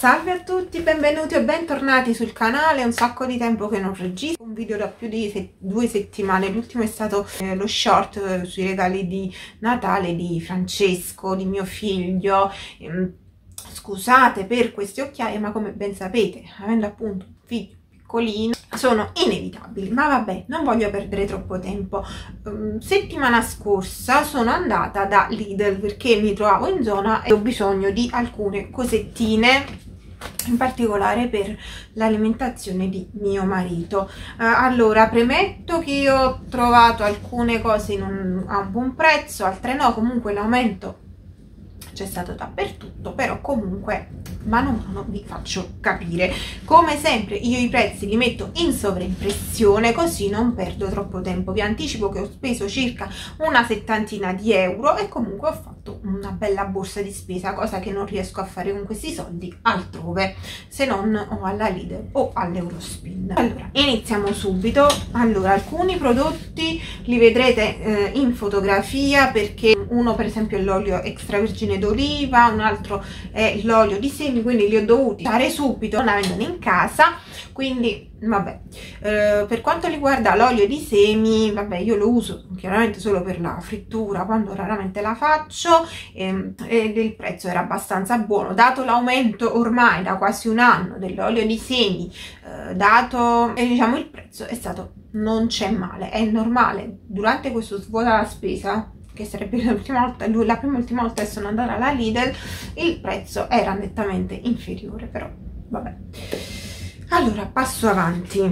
Salve a tutti, benvenuti o bentornati sul canale. È un sacco di tempo che non registro un video, da più di 2 settimane. L'ultimo è stato lo short sui regali di Natale di Francesco, di mio figlio. Scusate per queste occhiaie, ma come ben sapete, avendo appunto un figlio piccolino, sono inevitabili. Ma vabbè, non voglio perdere troppo tempo. Settimana scorsa sono andata da Lidl perché mi trovavo in zona e ho bisogno di alcune cosettine, in particolare per l'alimentazione di mio marito. Allora, premetto che io ho trovato alcune cose a un buon prezzo, altre no. Comunque l'aumento c'è stato dappertutto, però comunque mano a mano vi faccio capire. Come sempre io i prezzi li metto in sovraimpressione, così non perdo troppo tempo. Vi anticipo che ho speso circa una settantina di euro e comunque ho fatto una bella borsa di spesa, cosa che non riesco a fare con questi soldi altrove, se non o alla Lidl o all'Eurospin. Allora, iniziamo subito. Allora, alcuni prodotti li vedrete in fotografia, perché uno per esempio è l'olio extravergine d'oliva, un altro è l'olio di semi, quindi li ho dovuti fare subito non avendone in casa, quindi vabbè. Per quanto riguarda l'olio di semi, vabbè, io lo uso chiaramente solo per la frittura, quando raramente la faccio, e il prezzo era abbastanza buono, dato l'aumento ormai da quasi un anno dell'olio di semi, dato diciamo il prezzo è stato, non c'è male, è normale. Durante questo svuota la spesa, che sarebbe l'ultima volta, la prima e ultima volta che sono andata alla Lidl, il prezzo era nettamente inferiore, però vabbè. Allora, passo avanti.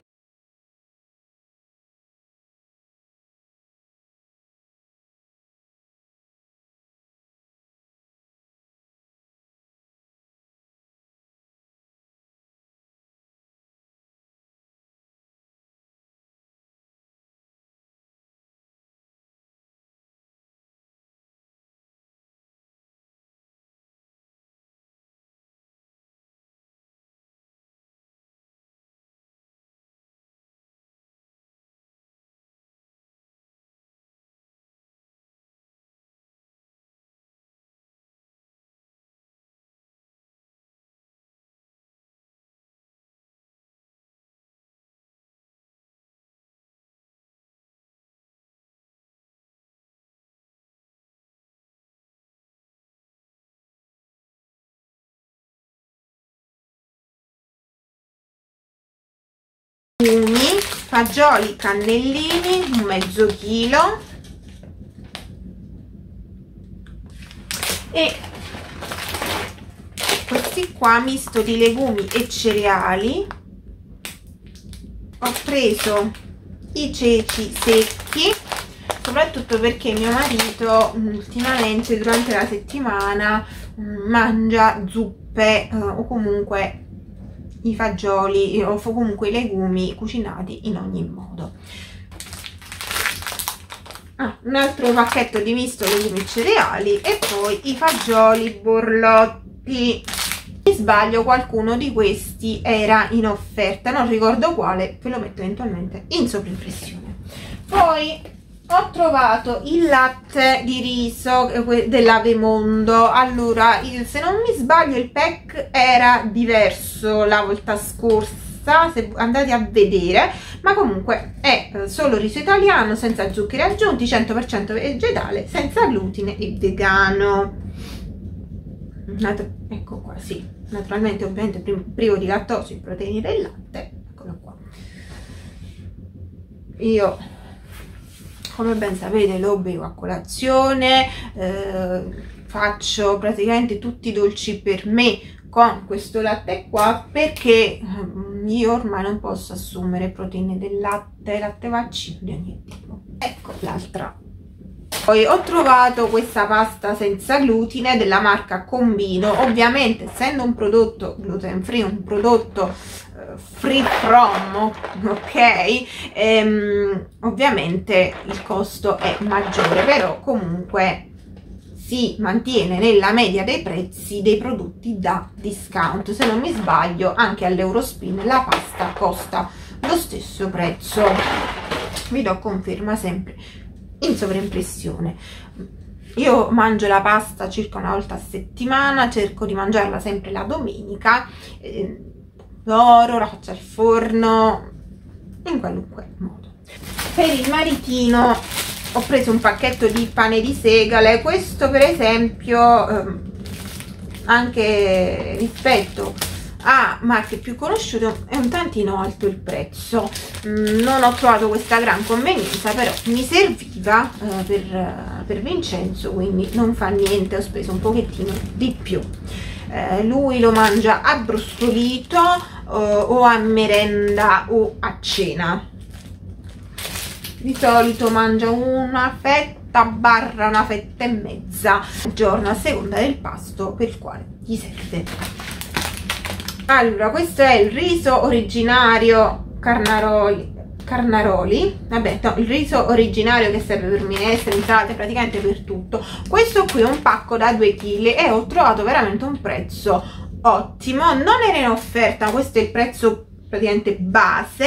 Fagioli cannellini, un mezzo chilo, e questi qua misto di legumi e cereali. Ho preso i ceci secchi, soprattutto perché mio marito ultimamente durante la settimana mangia zuppe o comunque i fagioli o comunque i legumi cucinati in ogni modo. Un altro pacchetto di misto legumi e cereali, e poi i fagioli borlotti. Mi sbaglio, qualcuno di questi era in offerta, non ricordo quale, ve lo metto eventualmente in sovraimpressione. Poi ho trovato il latte di riso dell'Avemondo. Allora, se non mi sbaglio il pack era diverso la volta scorsa, se andate a vedere, ma comunque è solo riso italiano, senza zuccheri aggiunti, 100% vegetale, senza glutine e vegano. Ecco qua, sì, naturalmente ovviamente privo di lattosio e proteine del latte. Eccolo qua. Io, come ben sapete, lo bevo a colazione, faccio praticamente tutti i dolci per me con questo latte qua, perché io ormai non posso assumere proteine del latte vaccino di ogni tipo. Ecco l'altra. Poi ho trovato questa pasta senza glutine della marca Combino. Ovviamente, essendo un prodotto gluten free, un prodotto free from, ok, ovviamente il costo è maggiore, però comunque si mantiene nella media dei prezzi dei prodotti da discount. Se non mi sbaglio, anche all'Eurospin la pasta costa lo stesso prezzo. Vi do conferma sempre in sovraimpressione. Io mangio la pasta circa una volta a settimana, cerco di mangiarla sempre la domenica, l'oro, la faccio al forno, in qualunque modo. Per il maritino ho preso un pacchetto di pane di segale. Questo per esempio, anche rispetto a marche più conosciute, è un tantino alto il prezzo. Non ho trovato questa gran convenienza, però mi serviva per Vincenzo, quindi non fa niente, ho speso un pochettino di più. Lui lo mangia abbrustolito o a merenda o a cena. Di solito mangia una fetta barra una fetta e mezza al giorno, a seconda del pasto per il quale gli serve. Allora, questo è il riso originario Carnaroli, vabbè, no, il riso originario che serve per minestre, insalate, praticamente per tutto. Questo qui è un pacco da 2 kg e ho trovato veramente un prezzo ottimo. Non era in offerta, questo è il prezzo praticamente base,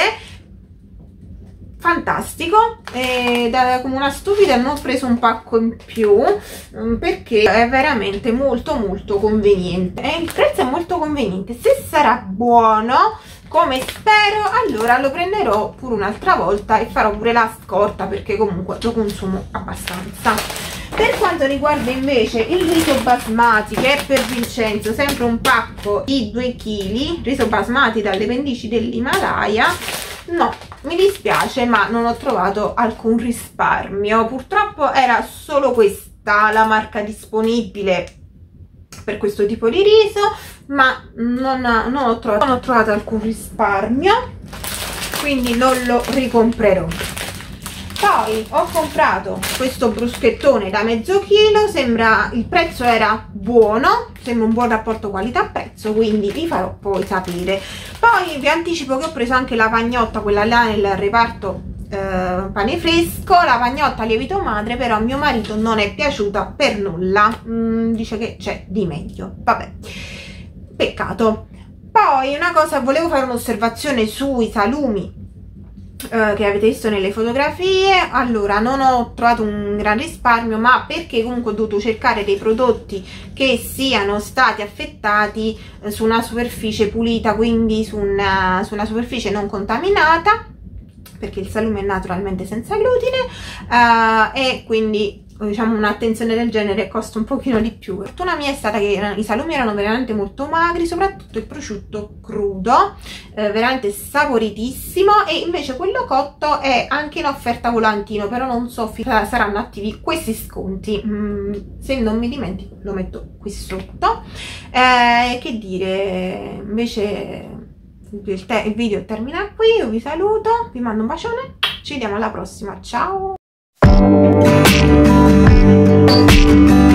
fantastico. E come una stupida non ho preso un pacco in più perché è veramente molto conveniente, e il prezzo è molto conveniente. Se sarà buono come spero, allora lo prenderò pure un'altra volta e farò pure la scorta, perché comunque lo consumo abbastanza. Per quanto riguarda invece il riso basmati, che è per Vincenzo, sempre un pacco di 2 kg, riso basmati dalle pendici dell'Himalaya, no, mi dispiace, ma non ho trovato alcun risparmio. Purtroppo era solo questa la marca disponibile per questo tipo di riso, ma non ho trovato alcun risparmio, quindi non lo ricomprerò. Poi ho comprato questo bruschettone da mezzo chilo, sembra, il prezzo era buono, sembra un buon rapporto qualità-prezzo, quindi vi farò poi sapere. Poi vi anticipo che ho preso anche la pagnotta, quella là nel reparto pane fresco, la pagnotta lievito madre, però a mio marito non è piaciuta per nulla, dice che c'è di meglio, vabbè, peccato. Poi una cosa, volevo fare un'osservazione sui salumi che avete visto nelle fotografie. Allora, non ho trovato un gran risparmio, ma perché comunque ho dovuto cercare dei prodotti che siano stati affettati su una superficie pulita, quindi su una superficie non contaminata, perché il salume è naturalmente senza glutine, e quindi diciamo un'attenzione del genere costa un pochino di più. Fortuna mia è stata che i salumi erano veramente molto magri, soprattutto il prosciutto crudo, veramente saporitissimo, e invece quello cotto è anche in offerta volantino, però non so se saranno attivi questi sconti. Se non mi dimentico lo metto qui sotto. Che dire, invece il video termina qui, io vi saluto, vi mando un bacione, ci vediamo alla prossima, ciao!